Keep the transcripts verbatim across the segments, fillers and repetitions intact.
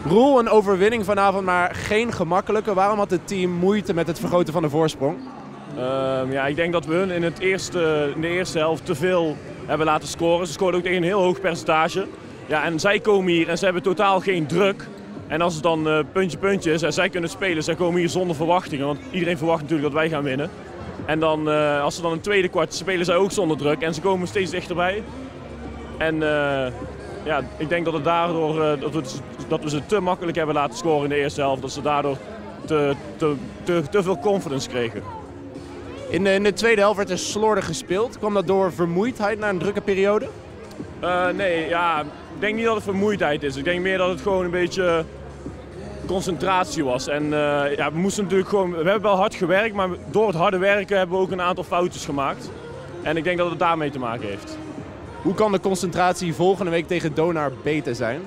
Roel, een overwinning vanavond, maar geen gemakkelijke. Waarom had het team moeite met het vergroten van de voorsprong? Um, ja, ik denk dat we hun in, het eerste, in de eerste helft te veel hebben laten scoren. Ze scoorden ook tegen een heel hoog percentage. Ja, en zij komen hier en ze hebben totaal geen druk. En als het dan uh, puntje puntje is en zij kunnen spelen, zij komen hier zonder verwachtingen. Want iedereen verwacht natuurlijk dat wij gaan winnen. En dan, uh, als ze dan een tweede kwart spelen zij ook zonder druk en ze komen steeds dichterbij. En uh, ja, ik denk dat, het daardoor, uh, dat, we, dat we ze te makkelijk hebben laten scoren in de eerste helft. Dat ze daardoor te, te, te, te veel confidence kregen. In de, in de tweede helft werd er slordig gespeeld. Kwam dat door vermoeidheid na een drukke periode? Uh, nee, ja, ik denk niet dat het vermoeidheid is. Ik denk meer dat het gewoon een beetje concentratie was. En uh, ja, we moesten natuurlijk gewoon, we hebben wel hard gewerkt, maar door het harde werken hebben we ook een aantal foutjes gemaakt. En ik denk dat het daarmee te maken heeft. Hoe kan de concentratie volgende week tegen Donar beter zijn?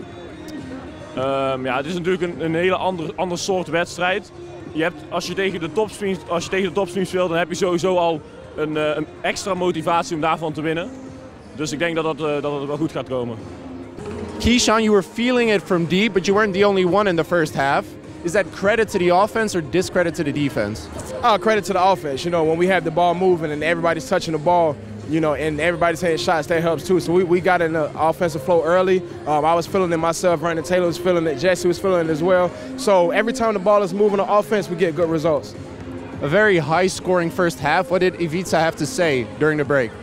Um, ja, het is natuurlijk een, een hele ander, ander soort wedstrijd. Je hebt, als je tegen de topstreams, als je tegen de topstreams speelt, dan heb je sowieso al een, uh, een extra motivatie om daarvan te winnen. Dus ik denk dat, dat, uh, dat het wel goed gaat komen. Keyshawn, you were feeling it from deep, but you weren't the only one in the first half. Is that credit to the offense or discredit to the defense? Oh, credit to the offense. You know, when we have the ball moving and everybody's touching the ball, you know, and everybody's hitting shots, that helps too. So we, we got in the offensive flow early. Um, I was feeling it myself. Brandon Taylor was feeling it. Jesse was feeling it as well. So every time the ball is moving on offense, we get good results. A very high-scoring first half. What did Ivica have to say during the break?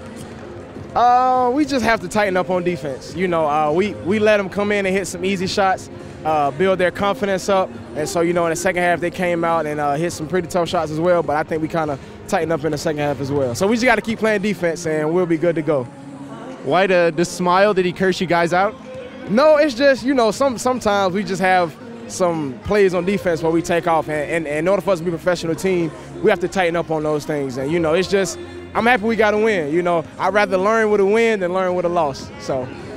Uh, we just have to tighten up on defense. You know, uh, we, we let them come in and hit some easy shots, uh, build their confidence up. And so, you know, in the second half, they came out and uh, hit some pretty tough shots as well. But I think we kind of tightened up in the second half as well. So we just got to keep playing defense and we'll be good to go. Why the, the smile? Did he curse you guys out? No, it's just, you know, some sometimes we just have some plays on defense where we take off. And, and, and in order for us to be a professional team, we have to tighten up on those things. And, you know, it's just, I'm happy we got a win. You know, I'd rather learn with a win than learn with a loss. So.